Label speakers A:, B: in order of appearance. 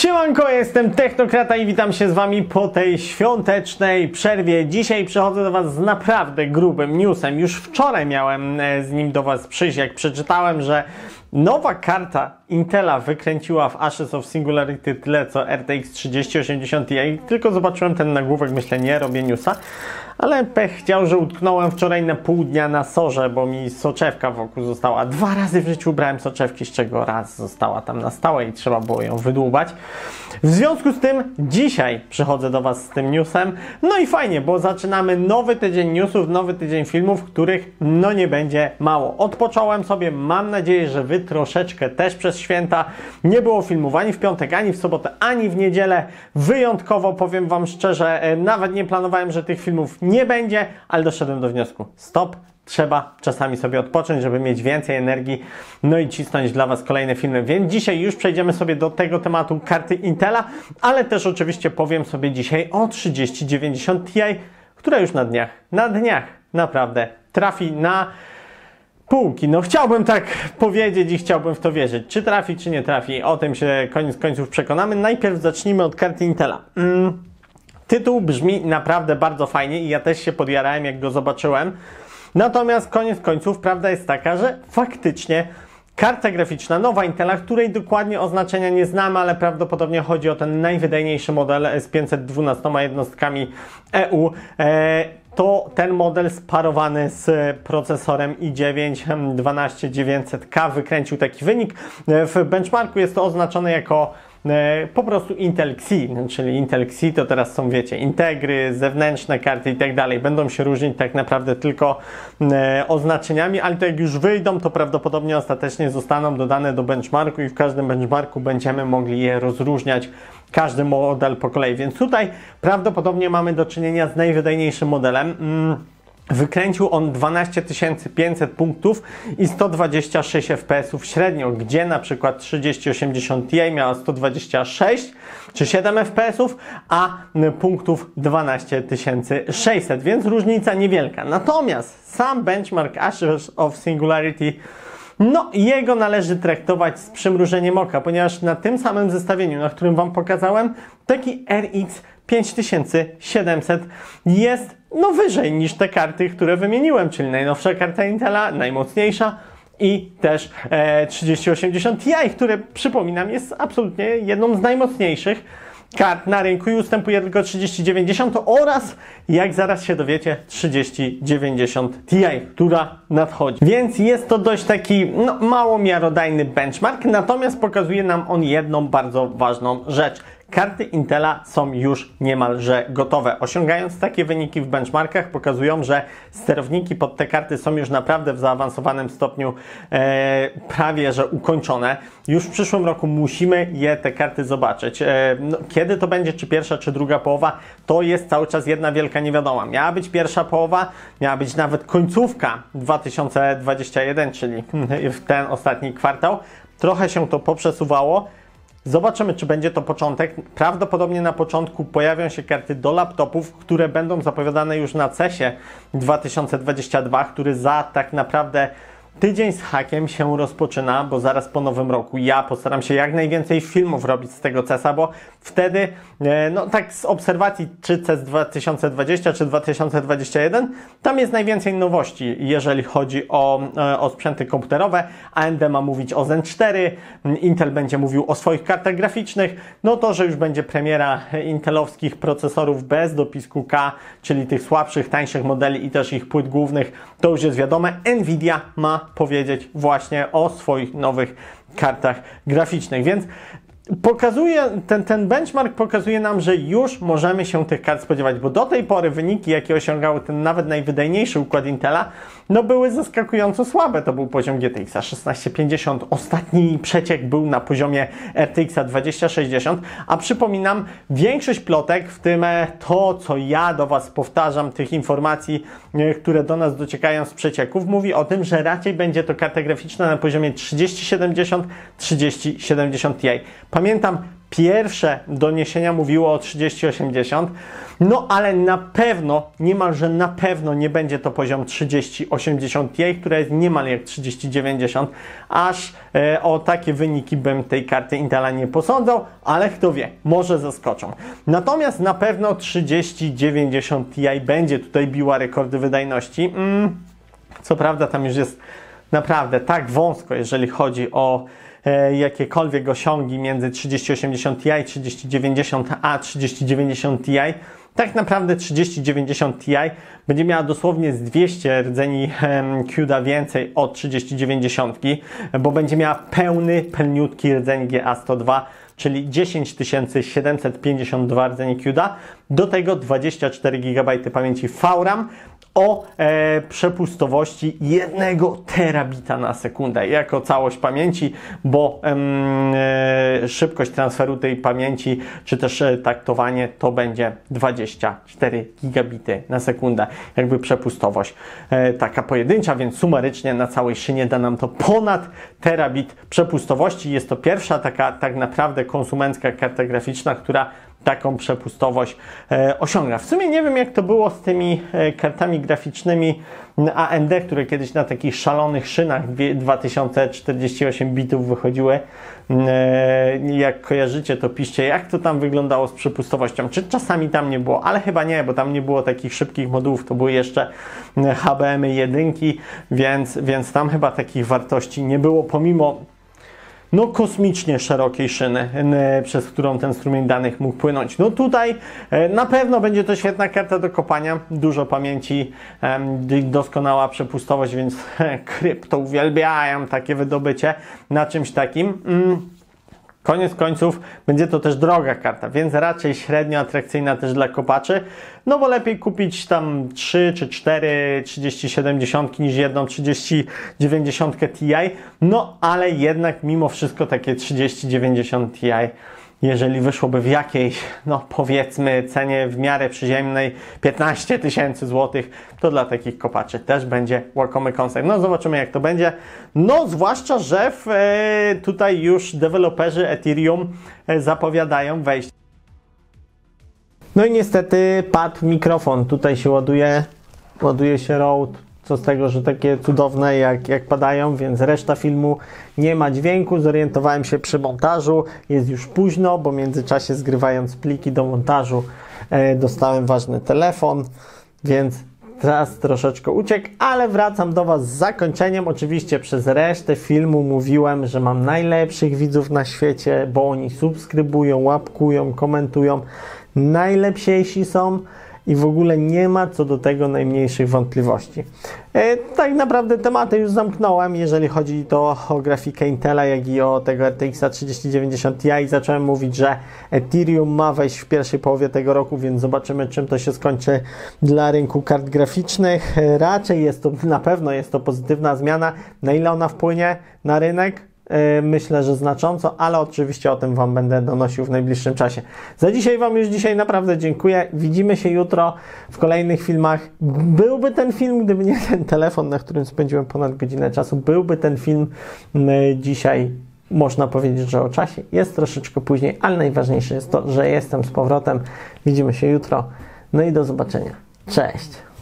A: Siemanko, jestem Technokrata i witam się z Wami po tej świątecznej przerwie. Dzisiaj przychodzę do Was z naprawdę grubym newsem. Już wczoraj miałem z nim do Was przyjść, jak przeczytałem, że nowa karta Intela wykręciła w Ashes of Singularity tyle co RTX 3080 Ti. Tylko zobaczyłem ten nagłówek, myślę, nie robię newsa. Ale pech chciał, że utknąłem wczoraj na pół dnia na sorze, bo mi soczewka wokół została. 2 razy w życiu ubrałem soczewki, z czego raz została tam na stałe i trzeba było ją wydłubać. W związku z tym dzisiaj przychodzę do Was z tym newsem. No i fajnie, bo zaczynamy nowy tydzień newsów, nowy tydzień filmów, których no nie będzie mało. Odpocząłem sobie, mam nadzieję, że Wy troszeczkę też przez święta. Nie było filmów ani w piątek, ani w sobotę, ani w niedzielę. Wyjątkowo powiem Wam szczerze, nawet nie planowałem, że tych filmów nie będzie, ale doszedłem do wniosku. Stop, trzeba czasami sobie odpocząć, żeby mieć więcej energii, no i cisnąć dla Was kolejne filmy. Więc dzisiaj już przejdziemy sobie do tego tematu karty Intela, ale też oczywiście powiem sobie dzisiaj o 3090 Ti, która już na dniach naprawdę trafi na półki. No chciałbym tak powiedzieć i chciałbym w to wierzyć. Czy trafi, czy nie trafi, o tym się koniec końców przekonamy. Najpierw zacznijmy od karty Intela. Tytuł brzmi naprawdę bardzo fajnie i ja też się podjarałem, jak go zobaczyłem. Natomiast koniec końców prawda jest taka, że faktycznie karta graficzna nowa Intela, której dokładnie oznaczenia nie znamy, ale prawdopodobnie chodzi o ten najwydajniejszy model z 512 jednostkami EU. To ten model sparowany z procesorem i9 12900K wykręcił taki wynik. W benchmarku jest to oznaczone jako po prostu Intel Xe, czyli Intel Xe to teraz są, wiecie, integry, zewnętrzne karty i tak dalej. Będą się różnić tak naprawdę tylko oznaczeniami, ale to jak już wyjdą, to prawdopodobnie ostatecznie zostaną dodane do benchmarku i w każdym benchmarku będziemy mogli je rozróżniać, każdy model po kolei. Więc tutaj prawdopodobnie mamy do czynienia z najwydajniejszym modelem. Wykręcił on 12500 punktów i 126 fps średnio, gdzie na przykład 3080 Ti miała 126 czy 7 fps, a punktów 12600, więc różnica niewielka. Natomiast sam benchmark Ashes of Singularity, no jego należy traktować z przymrużeniem oka, ponieważ na tym samym zestawieniu, na którym Wam pokazałem, taki RX 5700 jest no wyżej niż te karty, które wymieniłem, czyli najnowsza karta Intela, najmocniejsza i też 3080 Ti, które przypominam jest absolutnie jedną z najmocniejszych kart na rynku i ustępuje tylko 3090 oraz, jak zaraz się dowiecie, 3090 Ti, która nadchodzi. Więc jest to dość taki no, mało miarodajny benchmark, natomiast pokazuje nam on jedną bardzo ważną rzecz. Karty Intela są już niemalże gotowe. Osiągając takie wyniki w benchmarkach pokazują, że sterowniki pod te karty są już naprawdę w zaawansowanym stopniu prawie że ukończone. Już w przyszłym roku musimy te karty zobaczyć. No, kiedy to będzie, czy pierwsza, czy druga połowa, to jest cały czas jedna wielka niewiadoma. Miała być pierwsza połowa, miała być nawet końcówka 2021, czyli w ten ostatni kwartał. Trochę się to poprzesuwało. Zobaczymy, czy będzie to początek. Prawdopodobnie na początku pojawią się karty do laptopów, które będą zapowiadane już na CES-ie 2022, który za tak naprawdę tydzień z hakiem się rozpoczyna, bo zaraz po nowym roku ja postaram się jak najwięcej filmów robić z tego CES-a, bo wtedy, no tak z obserwacji, czy CES 2020, czy 2021, tam jest najwięcej nowości, jeżeli chodzi o sprzęty komputerowe. AMD ma mówić o Zen 4, Intel będzie mówił o swoich kartach graficznych, no to, że już będzie premiera intelowskich procesorów bez dopisku K, czyli tych słabszych, tańszych modeli i też ich płyt głównych, to już jest wiadome. Nvidia ma powiedzieć właśnie o swoich nowych kartach graficznych, więc pokazuje, ten benchmark pokazuje nam, że już możemy się tych kart spodziewać, bo do tej pory wyniki, jakie osiągały ten nawet najwydajniejszy układ Intela, no były zaskakująco słabe. To był poziom GTX 1650, ostatni przeciek był na poziomie RTX 2060, a przypominam, większość plotek, w tym to, co ja do Was powtarzam, tych informacji, które do nas dociekają z przecieków, mówi o tym, że raczej będzie to karta graficzna na poziomie 3070, 3070 Ti. Pamiętam, pierwsze doniesienia mówiły o 3080, no ale na pewno, niemalże na pewno nie będzie to poziom 3080 Ti, która jest niemal jak 3090, aż o takie wyniki bym tej karty Intela nie posądzał, ale kto wie, może zaskoczą. Natomiast na pewno 3090 Ti będzie tutaj biła rekordy wydajności. Co prawda tam już jest naprawdę tak wąsko, jeżeli chodzi o jakiekolwiek osiągi między 3080 Ti, 3090 a 3090 Ti. Tak naprawdę 3090 Ti będzie miała dosłownie z 200 rdzeni CUDA więcej od 3090, bo będzie miała pełniutki rdzeń GA102, czyli 10752 rdzeni CUDA, do tego 24 GB pamięci VRAM o przepustowości 1 terabita na sekundę jako całość pamięci, bo szybkość transferu tej pamięci, czy też taktowanie to będzie 24 gigabity na sekundę, jakby przepustowość taka pojedyncza, więc sumarycznie na całej szynie da nam to ponad terabit przepustowości. Jest to pierwsza taka tak naprawdę konsumencka karta graficzna, która taką przepustowość osiąga. W sumie nie wiem, jak to było z tymi kartami graficznymi AMD, które kiedyś na takich szalonych szynach 2048 bitów wychodziły. Jak kojarzycie, to piszcie, jak to tam wyglądało z przepustowością. Czy czasami tam nie było, ale chyba nie, bo tam nie było takich szybkich modułów, to były jeszcze HBM-y jedynki, więc tam chyba takich wartości nie było, pomimo no kosmicznie szerokiej szyny, przez którą ten strumień danych mógł płynąć. No tutaj na pewno będzie to świetna karta do kopania, dużo pamięci, doskonała przepustowość, więc krypto uwielbiają takie wydobycie na czymś takim. Koniec końców będzie to też droga karta, więc raczej średnio atrakcyjna też dla kopaczy, no bo lepiej kupić tam 3 czy 4 3070 niż jedną 3090 Ti, no ale jednak mimo wszystko takie 3090 Ti, jeżeli wyszłoby w jakiejś, no powiedzmy cenie w miarę przyziemnej 15 000 złotych, to dla takich kopaczy też będzie łakomy kąsek. No zobaczymy, jak to będzie. No zwłaszcza, że tutaj już deweloperzy Ethereum zapowiadają wejście. No i niestety padł mikrofon. Tutaj się ładuje się Rode. Co z tego, że takie cudowne jak padają, więc reszta filmu nie ma dźwięku. Zorientowałem się przy montażu. Jest już późno, bo w międzyczasie zgrywając pliki do montażu dostałem ważny telefon, więc teraz troszeczkę uciekł, ale wracam do Was z zakończeniem. Oczywiście przez resztę filmu mówiłem, że mam najlepszych widzów na świecie, bo oni subskrybują, łapkują, komentują. Najlepsi są i w ogóle nie ma co do tego najmniejszych wątpliwości. Tak naprawdę tematy już zamknąłem, jeżeli chodzi to o grafikę Intela, jak i o tego RTX 3090 Ti. Zacząłem mówić, że Ethereum ma wejść w pierwszej połowie tego roku, więc zobaczymy, czym to się skończy dla rynku kart graficznych. Raczej jest to, na pewno jest to pozytywna zmiana. Na ile ona wpłynie na rynek? Myślę, że znacząco, ale oczywiście o tym Wam będę donosił w najbliższym czasie. Za dzisiaj Wam już dzisiaj naprawdę dziękuję. Widzimy się jutro w kolejnych filmach. Byłby ten film, gdyby nie ten telefon, na którym spędziłem ponad godzinę czasu. Byłby ten film dzisiaj, można powiedzieć, że o czasie. Jest troszeczkę później, ale najważniejsze jest to, że jestem z powrotem. Widzimy się jutro. No i do zobaczenia. Cześć!